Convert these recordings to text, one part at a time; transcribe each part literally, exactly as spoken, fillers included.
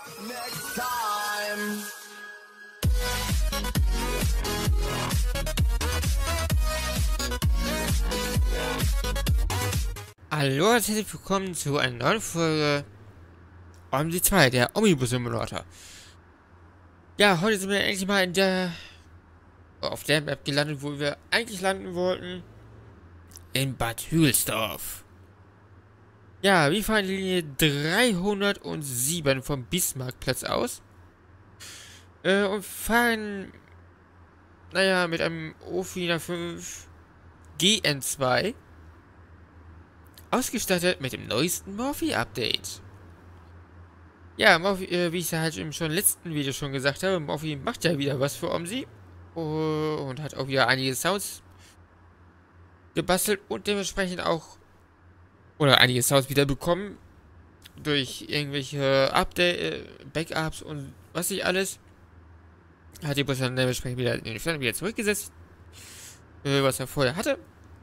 next time. Hallo und herzlich willkommen zu einer neuen Folge OMSI zwei, der Omnibus Simulator. Ja, heute sind wir endlich mal in der auf der Map gelandet, wo wir eigentlich landen wollten. In Bad Hügelsdorf. Ja, wir fahren die Linie dreihundertsieben vom Bismarckplatz aus. Äh, und fahren, naja, mit einem O vier null fünf G N zwei. Ausgestattet mit dem neuesten Morphy-Update. Ja, Morphy, äh, wie ich ja halt im schon letzten Video schon gesagt habe, Morphy macht ja wieder was für OMSI. Oh, und hat auch wieder einige Sounds gebastelt und dementsprechend auch, oder einige Sounds wieder bekommen. Durch irgendwelche Update, äh, Backups und was nicht alles. Hat die Bus dann dementsprechend wieder in den Stand wieder zurückgesetzt. Äh, was er vorher hatte.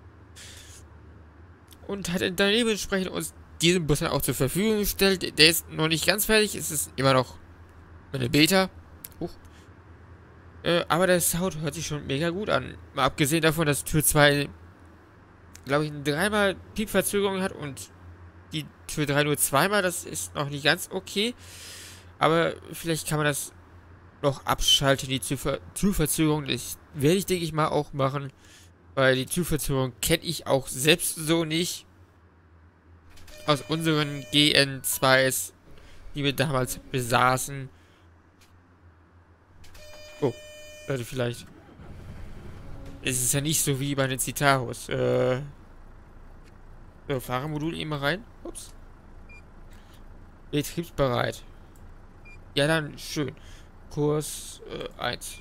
Und hat dann dementsprechend uns diesen Bus dann auch zur Verfügung gestellt. Der ist noch nicht ganz fertig, es ist immer noch eine Beta. Huch. Äh, aber der Sound hört sich schon mega gut an. Mal abgesehen davon, dass Tür zwei, glaube ich, dreimal Piepverzögerung hat und die Tür drei nur zweimal. Das ist noch nicht ganz okay. Aber vielleicht kann man das noch abschalten, die Türverzögerung. Das werde ich, denke ich mal, auch machen. Weil die Türverzögerung kenne ich auch selbst so nicht. Aus unseren G N zweis, die wir damals besaßen. Oh, Leute, vielleicht. Es ist ja nicht so wie bei den Citaros. Äh. So, Fahrermodul eben mal rein. Ups. Betriebsbereit. Ja, dann schön. Kurs äh, eins.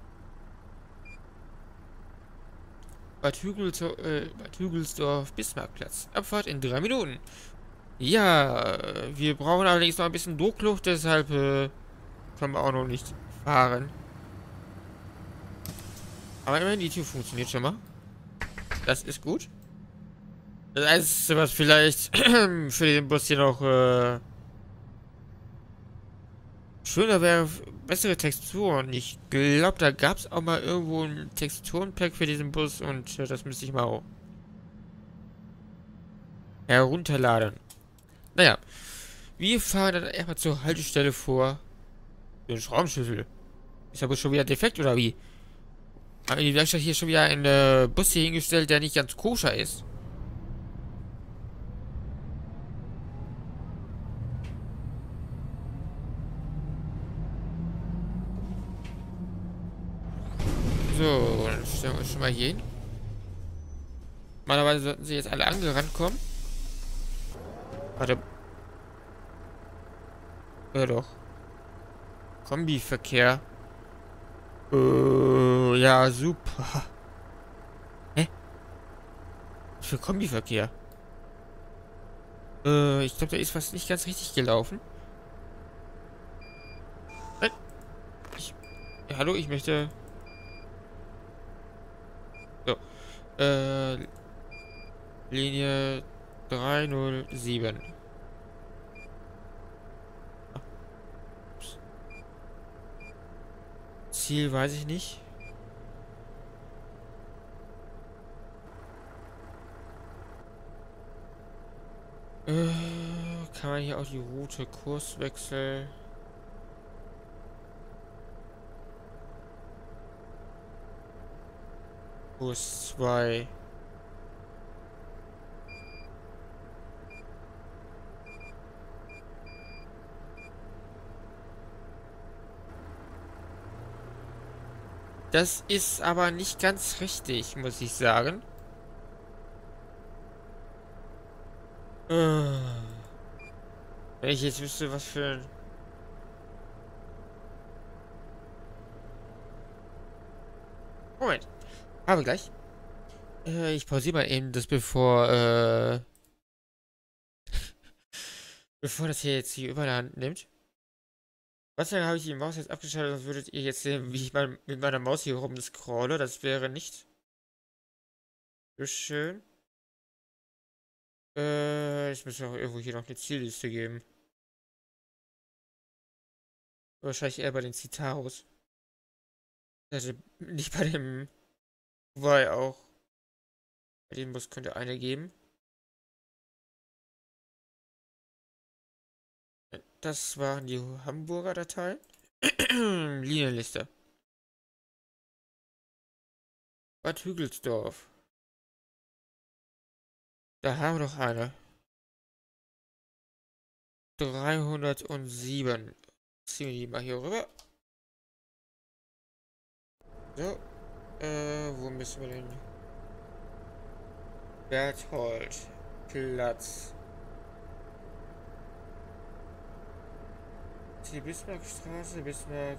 Bad, Hügelsdorf, äh, Bad Hügelsdorf, Bismarckplatz. Abfahrt in drei Minuten. Ja, wir brauchen allerdings noch ein bisschen Druckluft, deshalb äh, können wir auch noch nicht fahren. Aber immerhin, die Tür funktioniert schon mal. Das ist gut. Das Einzige, was vielleicht für den Bus hier noch äh, schöner wäre, bessere Texturen. Ich glaube, da gab es auch mal irgendwo ein Texturenpack für diesen Bus und äh, das müsste ich mal auch herunterladen. Naja, wir fahren dann erstmal zur Haltestelle vor. Den Schraubenschlüssel. Ist der Bus schon wieder defekt oder wie? Haben die Werkstatt hier schon wieder einen äh, Bus hier hingestellt, der nicht ganz koscher ist? So, dann stellen wir uns schon mal hier hin. Normalerweise sollten sie jetzt alle angerannt kommen. Warte. Ja doch. Kombiverkehr. Äh, ja, super. Hä? Was für Kombiverkehr? Äh, ich glaube, da ist was nicht ganz richtig gelaufen. Nein. Ich, ja, hallo, ich möchte... So. Äh, Linie dreihundertsieben. Ziel weiß ich nicht. Äh, kann man hier auch die Route Kurswechsel? Kurs zwei. Das ist aber nicht ganz richtig, muss ich sagen. Äh, Wenn ich jetzt wüsste, was für ein... Moment. Habe gleich. Äh, ich pausiere mal eben das, bevor, äh... bevor das hier jetzt die Überhand nimmt. Was denn, habe ich die Maus jetzt abgeschaltet, sonst würdet ihr jetzt sehen, wie ich mal mit meiner Maus hier rumscrolle. Das wäre nicht so schön. Äh, ich muss auch irgendwo hier noch eine Zielliste geben. Wahrscheinlich eher bei den Citaros. Also nicht bei dem. Wobei auch. Bei dem Bus könnte eine geben. Das waren die Hamburger Dateien. Linienliste. Bad Hügelsdorf. Da haben wir doch eine. dreihundertsieben. Ziehen wir die mal hier rüber. So. Äh, wo müssen wir denn? Berthold. Platz. Die Bismarckstraße, Bismarck.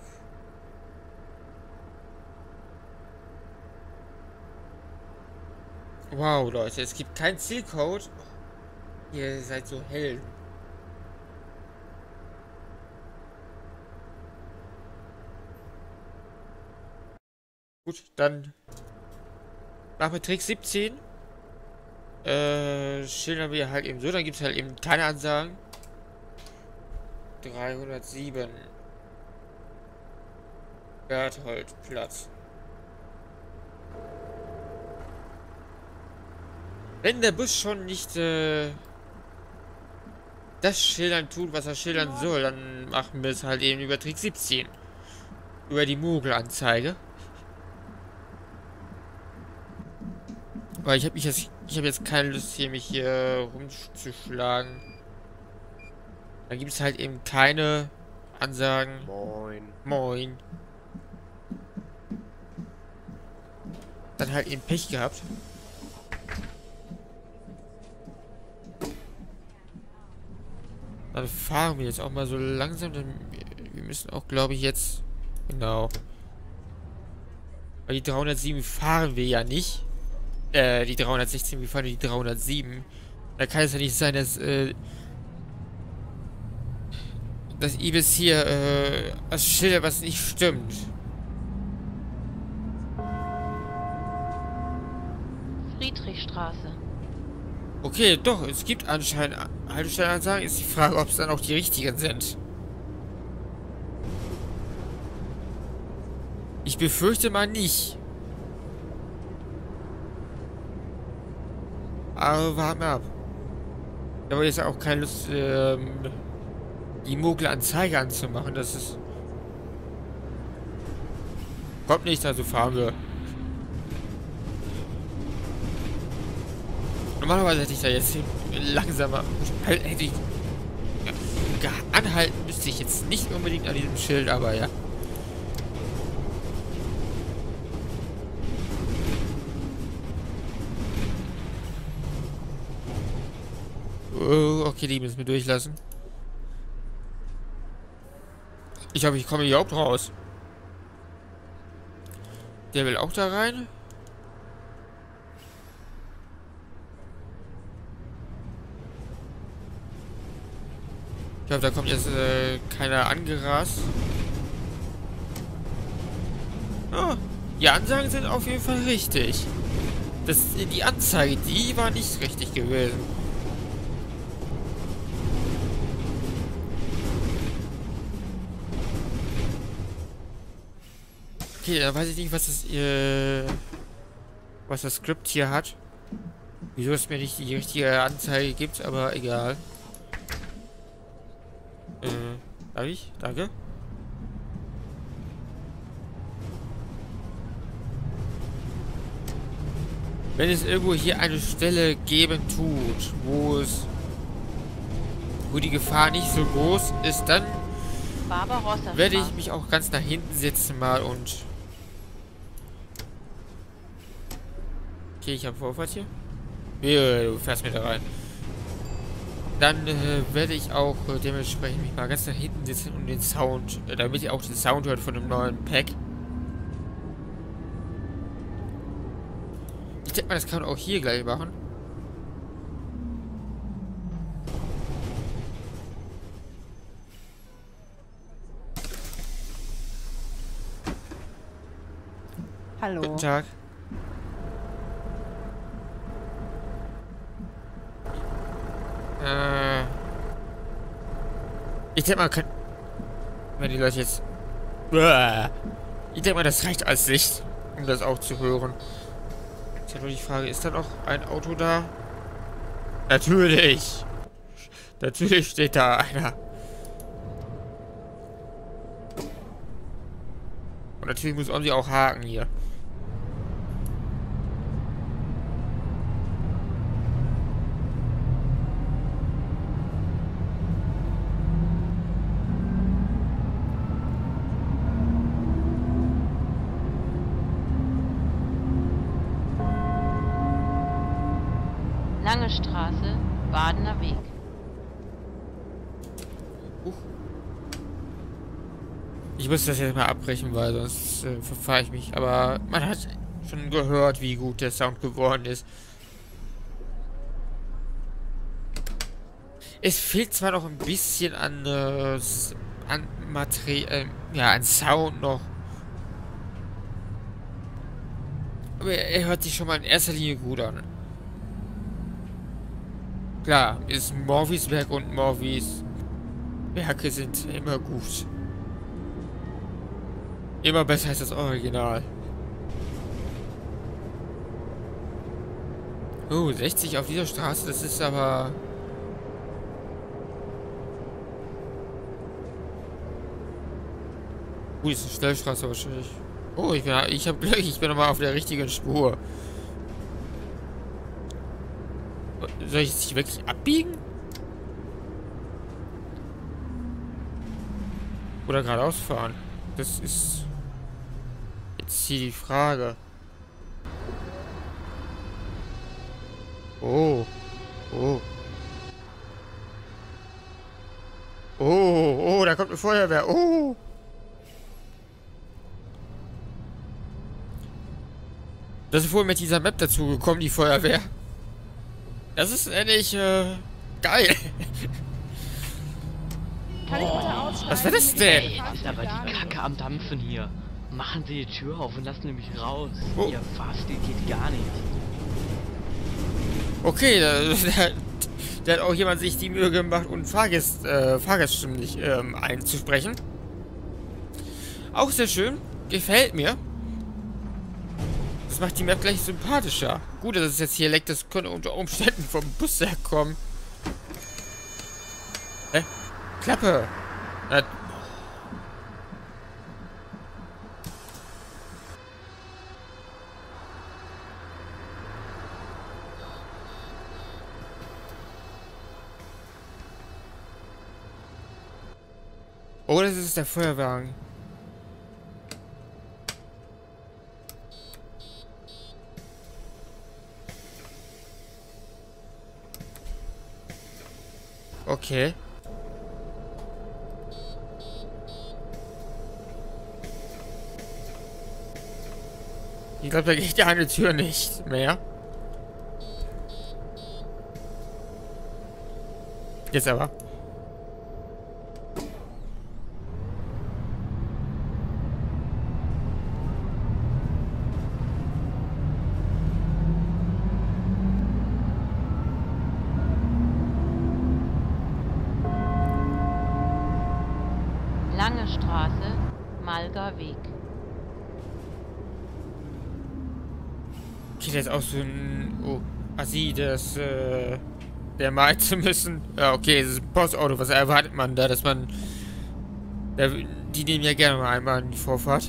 Wow, Leute, es gibt keinen Zielcode. Ihr seid so hell. Gut, dann machen wir Trick siebzehn. Äh, schildern wir halt eben so, dann gibt es halt eben keine Ansagen. dreihundertsieben. Bertholdplatz. Wenn der Bus schon nicht äh, das Schildern tut, was er schildern soll, dann machen wir es halt eben über Trick siebzehn. Über die Mogelanzeige. Weil ich habe mich jetzt, ich habe jetzt keine Lust hier mich hier rumzuschlagen. Dann gibt es halt eben keine Ansagen. Moin. Moin. Dann halt eben Pech gehabt. Dann fahren wir jetzt auch mal so langsam. Denn wir müssen auch, glaube ich, jetzt... Genau. Weil die dreihundertsieben fahren wir ja nicht. Äh, die dreihundertsechzehn, wir fahren die dreihundertsieben. Da kann es ja nicht sein, dass, äh... dass Ibis hier, äh... das Schilder, was nicht stimmt. Friedrichstraße. Okay, doch, es gibt anscheinend Haltestellenansagen. Ist die Frage, ob es dann auch die richtigen sind. Ich befürchte mal nicht. Aber warten wir ab. Da habe jetzt auch keine Lust, ähm, die Mogelanzeige anzumachen. Das ist... Kommt nicht, also fahren wir. Normalerweise hätte ich da jetzt langsamer... Hätte ich... Ja, anhalten müsste ich jetzt nicht unbedingt an diesem Schild, aber ja. Oh, okay, die müssen wir durchlassen. Ich hoffe, ich komme hier überhaupt raus. Der will auch da rein. Ich hoffe, da kommt jetzt äh, keiner angerast. Oh, die Ansagen sind auf jeden Fall richtig. Das, die Anzeige, die war nicht richtig gewesen. Okay, dann weiß ich nicht, was das, äh, was das Skript hier hat. Wieso es mir nicht die richtige Anzeige gibt, aber egal. Äh, darf ich? Danke. Wenn es irgendwo hier eine Stelle geben tut, wo es, wo die Gefahr nicht so groß ist, dann werde ich mich auch ganz nach hinten setzen mal und... Okay, ich habe Vorfahrt hier. Ja, du fährst mir da rein. Dann äh, werde ich auch äh, dementsprechend mich mal ganz nach hinten sitzen und den Sound, äh, damit ihr auch den Sound hört von dem neuen Pack. Ich denke mal, das kann man auch hier gleich machen. Hallo. Guten Tag. Äh. Ich denke mal, kann. Wenn die Leute jetzt... Uah. Ich denke mal, das reicht als Sicht, um das auch zu hören. Ist ja nur die Frage, ist da noch ein Auto da? Natürlich! Natürlich steht da einer. Und natürlich muss Omsi auch haken hier. Lange Straße, Badener Weg. Uh. Ich muss das jetzt mal abbrechen, weil sonst äh, verfahre ich mich. Aber man hat schon gehört, wie gut der Sound geworden ist. Es fehlt zwar noch ein bisschen an, äh, an Material, äh, ja, an Sound noch. Aber er, er hört sich schon mal in erster Linie gut an. Klar, ist Morphys Werk und Morphys Werke sind immer gut. Immer besser als das Original. Oh, sechzig auf dieser Straße, das ist aber... Gut, ist eine Schnellstraße wahrscheinlich. Oh, ich bin, ich habe Glück, ich bin nochmal auf der richtigen Spur. Soll ich jetzt wirklich abbiegen? Oder geradeaus fahren? Das ist jetzt hier die Frage. Oh. Oh. Oh, oh, da kommt eine Feuerwehr. Oh. Das ist wohl mit dieser Map dazu gekommen, die Feuerwehr. Das ist endlich, äh, geil. Kann ich bitte aussteigen? Was war das denn? Ey, ist aber die Kacke am Dampfen hier. Machen Sie die Tür auf und lassen mich raus. Oh. Ihr Fahrstil geht gar nicht. Okay, da, da, da hat auch jemand sich die Mühe gemacht, um Fahrgäst, äh, Fahrgaststimmen nicht ähm, einzusprechen. Auch sehr schön. Gefällt mir. Das macht die Map gleich sympathischer. Gut, dass es jetzt hier leckt, das könnte unter Umständen vom Bus herkommen. Hä? Klappe! Äh. Oh, das ist der Feuerwagen. Okay. Ich glaube, da geht ja eine Tür nicht mehr. Jetzt aber. Lange Straße, Malger Weg. Geht jetzt auch so ein... Oh, Assi, das, äh... der malen zu müssen. Ja, okay, es ist ein Postauto. Was erwartet man da, dass man... Da, die nehmen ja gerne mal einmal in die Vorfahrt.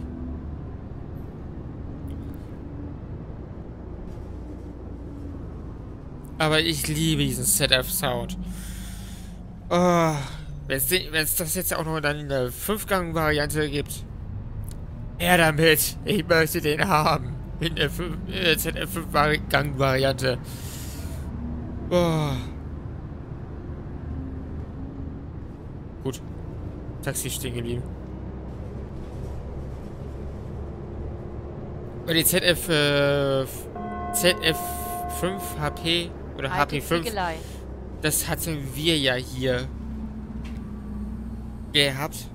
Aber ich liebe diesen Z F-Sound. Oh... Wenn es das jetzt auch noch dann in der fünf-Gang-Variante gibt. Er damit. Ich möchte den haben. In der Z F fünf-Gang-Variante. Boah. Gut. Taxi stehen geblieben. Bei die Z F äh, Z F fünf H P oder H P fünf. Das hatten wir ja hier gehabt.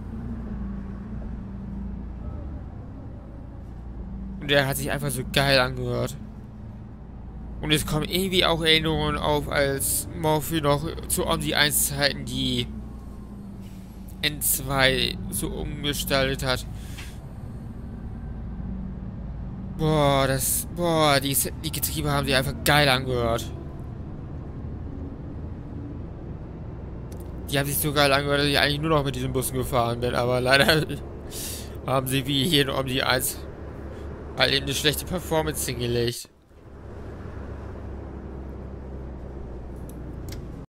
Und der hat sich einfach so geil angehört. Und es kommen irgendwie auch Erinnerungen auf, als Morphy noch zu Omsi eins Zeiten die N zwei so umgestaltet hat. Boah, das... Boah, die, die Getriebe haben sich einfach geil angehört. Die haben sich so geil angehört, dass ich eigentlich nur noch mit diesen Bussen gefahren bin. Aber leider haben sie wie hier in Omni eins halt eben eine schlechte Performance hingelegt.